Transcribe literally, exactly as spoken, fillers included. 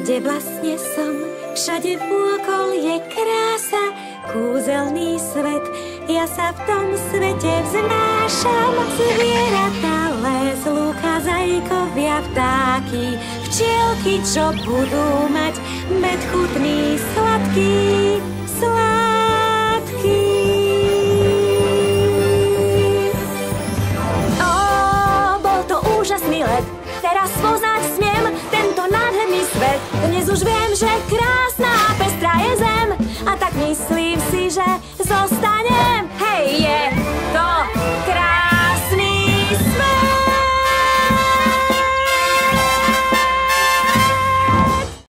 kde vlastne som. Všade vôkol je krása, kúzelný svet, ja sa v tom svete vznášam. Zvieratá, les, lúka, zajkovia, vtáky, včielky, čo budú mať med chutný, sladký, sladký.